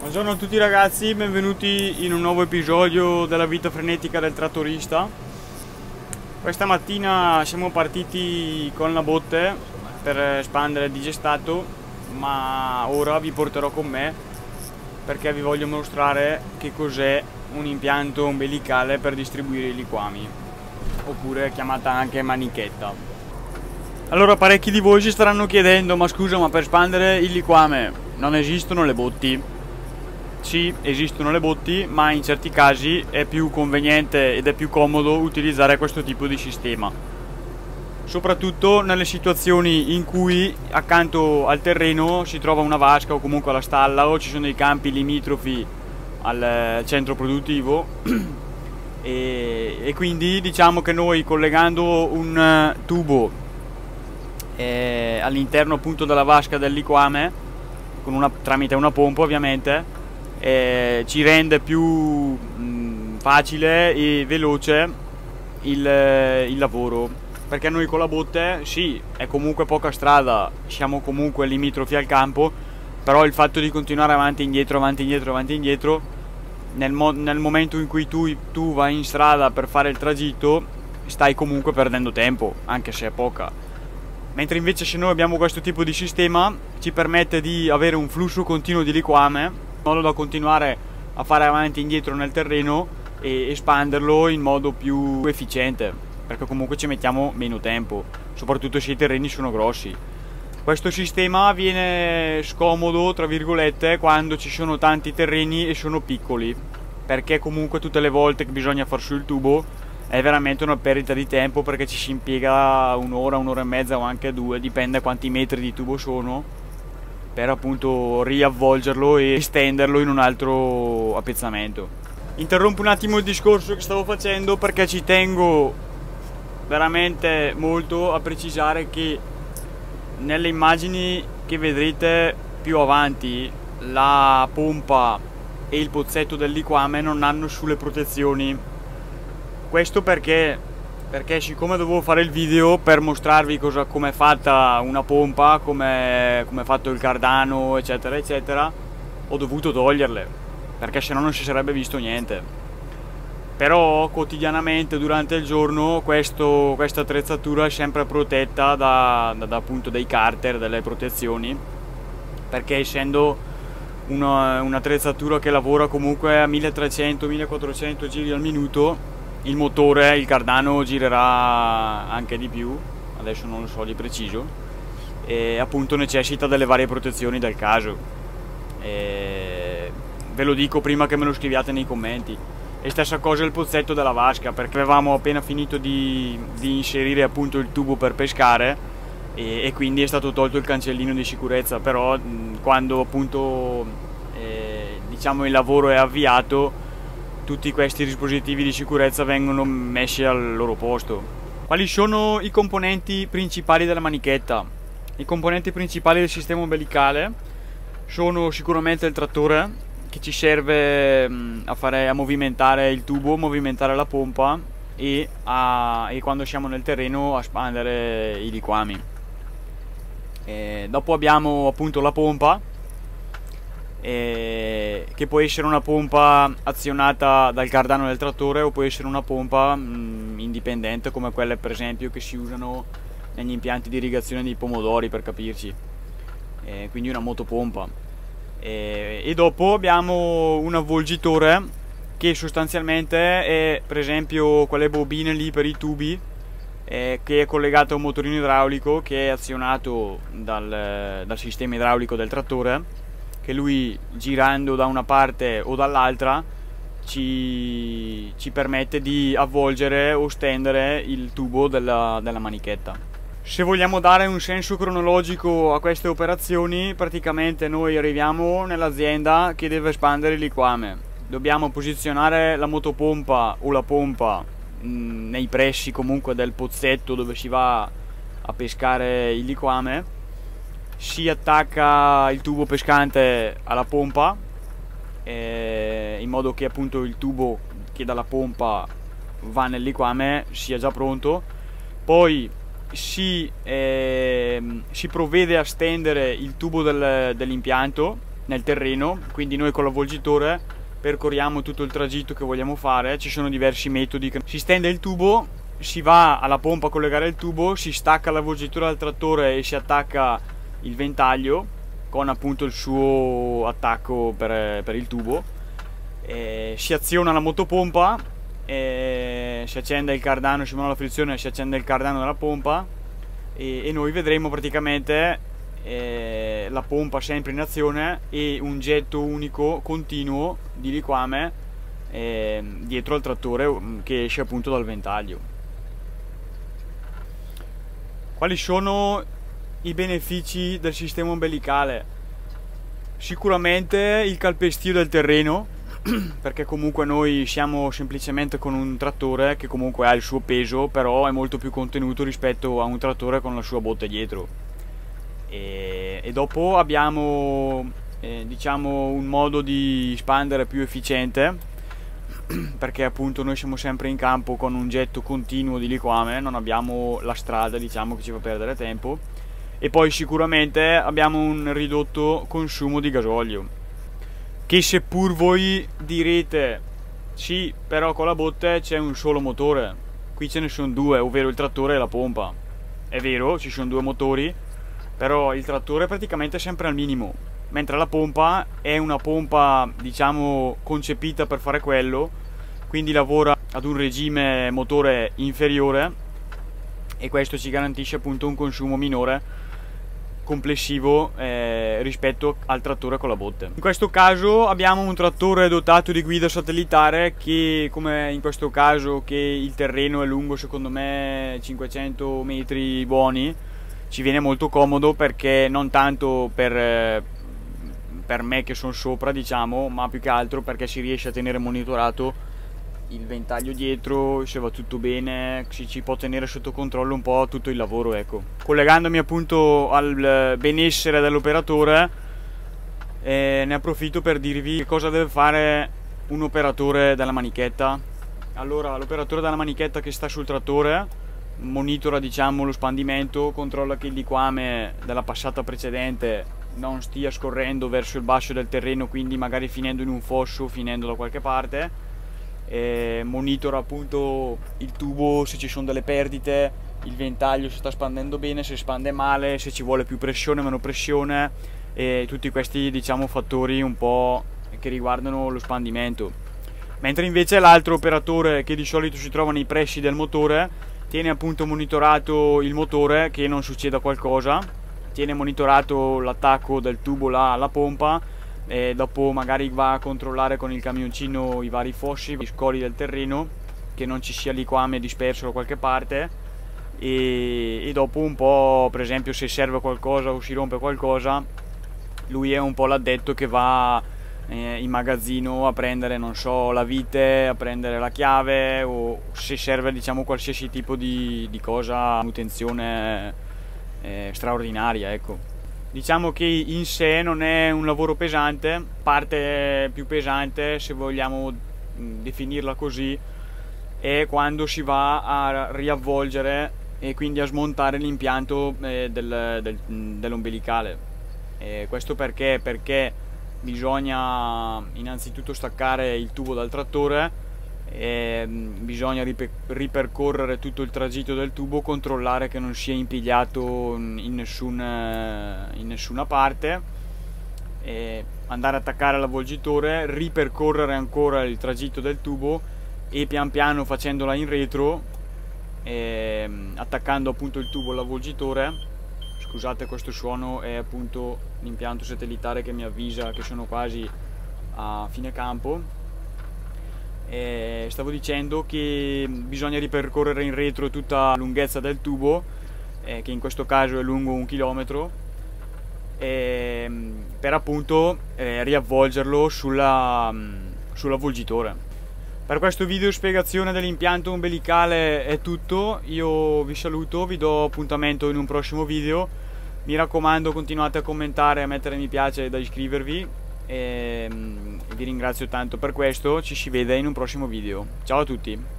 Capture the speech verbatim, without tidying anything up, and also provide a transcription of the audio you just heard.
Buongiorno a tutti ragazzi, benvenuti in un nuovo episodio della vita frenetica del trattorista. Questa mattina siamo partiti con la botte per espandere il digestato, ma ora vi porterò con me perché vi voglio mostrare che cos'è un impianto ombelicale per distribuire i liquami, oppure chiamata anche manichetta. Allora, parecchi di voi si staranno chiedendo: ma scusa, ma per espandere il liquame non esistono le botti? Sì, esistono le botti, ma in certi casi è più conveniente ed è più comodo utilizzare questo tipo di sistema, soprattutto nelle situazioni in cui accanto al terreno si trova una vasca o comunque la stalla, o ci sono dei campi limitrofi al centro produttivo e, e quindi diciamo che noi, collegando un tubo eh, all'interno appunto della vasca del liquame con una, tramite una pompa ovviamente, eh, ci rende più mh, facile e veloce il, il lavoro, perché noi con la botte sì, è comunque poca strada, siamo comunque limitrofi al campo, però il fatto di continuare avanti e indietro, avanti e indietro, avanti e indietro, nel, mo nel momento in cui tu, tu vai in strada per fare il tragitto, stai comunque perdendo tempo, anche se è poca. Mentre invece se noi abbiamo questo tipo di sistema, ci permette di avere un flusso continuo di liquame, in modo da continuare a fare avanti e indietro nel terreno e espanderlo in modo più efficiente, perché comunque ci mettiamo meno tempo, soprattutto se i terreni sono grossi. Questo sistema viene scomodo, tra virgolette, quando ci sono tanti terreni e sono piccoli, perché comunque tutte le volte che bisogna far su il tubo è veramente una perdita di tempo, perché ci si impiega un'ora, un'ora e mezza o anche due, dipende quanti metri di tubo sono, per appunto riavvolgerlo e estenderlo in un altro appezzamento. Interrompo un attimo il discorso che stavo facendo perché ci tengo veramente molto a precisare che nelle immagini che vedrete più avanti la pompa e il pozzetto del liquame non hanno sulle protezioni. Questo perché, perché siccome dovevo fare il video per mostrarvi cosa, come è fatta una pompa, come è fatto il cardano eccetera eccetera, ho dovuto toglierle, perché se no non si sarebbe visto niente. Però quotidianamente durante il giorno questo, questa attrezzatura è sempre protetta da, da, da appunto dei carter, delle protezioni, perché essendo un'attrezzatura che lavora comunque a milletrecento millequattrocento giri al minuto, il motore, il cardano girerà anche di più, adesso non lo so di preciso, e appunto necessita delle varie protezioni del caso. E ve lo dico prima che me lo scriviate nei commenti. E stessa cosa il pozzetto della vasca, perché avevamo appena finito di, di inserire appunto il tubo per pescare e, e quindi è stato tolto il cancellino di sicurezza, però mh, quando appunto eh, diciamo il lavoro è avviato, tutti questi dispositivi di sicurezza vengono messi al loro posto. Quali sono i componenti principali della manichetta? I componenti principali del sistema ombelicale sono sicuramente il trattore, che ci serve a, fare, a movimentare il tubo, movimentare la pompa e, a, e quando siamo nel terreno a espandere i liquami. E dopo abbiamo appunto la pompa, eh, che può essere una pompa azionata dal cardano del trattore o può essere una pompa mh, indipendente, come quelle per esempio che si usano negli impianti di irrigazione dei pomodori, per capirci, eh, quindi una motopompa. E, e dopo abbiamo un avvolgitore che sostanzialmente è per esempio quelle bobine lì per i tubi, eh, che è collegato a un motorino idraulico che è azionato dal, dal sistema idraulico del trattore, che lui girando da una parte o dall'altra ci, ci permette di avvolgere o stendere il tubo della, della manichetta. Se vogliamo dare un senso cronologico a queste operazioni, praticamente noi arriviamo nell'azienda che deve espandere il liquame, dobbiamo posizionare la motopompa o la pompa mh, nei pressi comunque del pozzetto dove si va a pescare il liquame, si attacca il tubo pescante alla pompa eh, in modo che appunto il tubo che dalla pompa va nel liquame sia già pronto, poi si, eh, si provvede a stendere il tubo del, dell'impianto nel terreno, quindi noi con l'avvolgitore percorriamo tutto il tragitto che vogliamo fare. Ci sono diversi metodi. Si stende il tubo, si va alla pompa a collegare il tubo, si stacca l'avvolgitore dal trattore e si attacca il ventaglio con appunto il suo attacco per, per il tubo, e si aziona la motopompa, e si accende il cardano, si manda la frizione, si accende il cardano della pompa, e, e noi vedremo praticamente eh, la pompa sempre in azione e un getto unico continuo di liquame eh, dietro al trattore che esce appunto dal ventaglio. Quali sono i benefici del sistema ombelicale? Sicuramente il calpestio del terreno, perché comunque noi siamo semplicemente con un trattore che comunque ha il suo peso, però è molto più contenuto rispetto a un trattore con la sua botte dietro. E, e dopo abbiamo eh, diciamo un modo di spandere più efficiente, perché appunto noi siamo sempre in campo con un getto continuo di liquame, non abbiamo la strada, diciamo, che ci fa perdere tempo. E poi sicuramente abbiamo un ridotto consumo di gasolio, che seppur voi direte sì, però con la botte c'è un solo motore, qui ce ne sono due, ovvero il trattore e la pompa. È vero, ci sono due motori, però il trattore è praticamente sempre al minimo, mentre la pompa è una pompa, diciamo, concepita per fare quello, quindi lavora ad un regime motore inferiore, e questo ci garantisce appunto un consumo minore complessivo eh, rispetto al trattore con la botte. In questo caso abbiamo un trattore dotato di guida satellitare che, come in questo caso che il terreno è lungo secondo me cinquecento metri buoni, ci viene molto comodo, perché non tanto per, per me che sono sopra, diciamo, ma più che altro perché si riesce a tenere monitorato il ventaglio dietro, se va tutto bene, si ci può tenere sotto controllo un po' tutto il lavoro, ecco. Collegandomi appunto al benessere dell'operatore, eh, ne approfitto per dirvi che cosa deve fare un operatore della manichetta. Allora, l'operatore della manichetta che sta sul trattore monitora, diciamo, lo spandimento, controlla che il liquame della passata precedente non stia scorrendo verso il basso del terreno, quindi magari finendo in un fosso, finendo da qualche parte. E monitora appunto il tubo, se ci sono delle perdite, il ventaglio se sta spandendo bene, se spande male, se ci vuole più pressione, meno pressione, e tutti questi, diciamo, fattori un po' che riguardano lo spandimento. Mentre invece l'altro operatore, che di solito si trova nei pressi del motore, tiene appunto monitorato il motore, che non succeda qualcosa, tiene monitorato l'attacco del tubo là alla pompa, e dopo magari va a controllare con il camioncino i vari fossi, i scoli del terreno, che non ci sia liquame disperso da qualche parte, e, e dopo un po', per esempio, se serve qualcosa o si rompe qualcosa, lui è un po' l'addetto che va eh, in magazzino a prendere, non so, la vite, a prendere la chiave, o se serve, diciamo, qualsiasi tipo di, di cosa, manutenzione eh, straordinaria, ecco. Diciamo che in sé non è un lavoro pesante, parte più pesante, se vogliamo definirla così, è quando si va a riavvolgere e quindi a smontare l'impianto eh, del, del, dell'ombelicale. E questo perché? Perché bisogna innanzitutto staccare il tubo dal trattore, e bisogna ripercorrere tutto il tragitto del tubo, controllare che non sia impigliato in, nessun, in nessuna parte, e andare ad attaccare l'avvolgitore, ripercorrere ancora il tragitto del tubo e pian piano, facendola in retro, e attaccando appunto il tubo all'avvolgitore. Scusate questo suono, è appunto l'impianto satellitare che mi avvisa che sono quasi a fine campo. E stavo dicendo che bisogna ripercorrere in retro tutta la lunghezza del tubo, eh, che in questo caso è lungo un chilometro, eh, per appunto eh, riavvolgerlo sulla, sull'avvolgitore. Per questo video spiegazione dell'impianto ombelicale è tutto. Io vi saluto, vi do appuntamento in un prossimo video. Mi raccomando, continuate a commentare, a mettere mi piace e da iscrivervi. E vi ringrazio tanto per questo, ci si vede in un prossimo video. Ciao a tutti.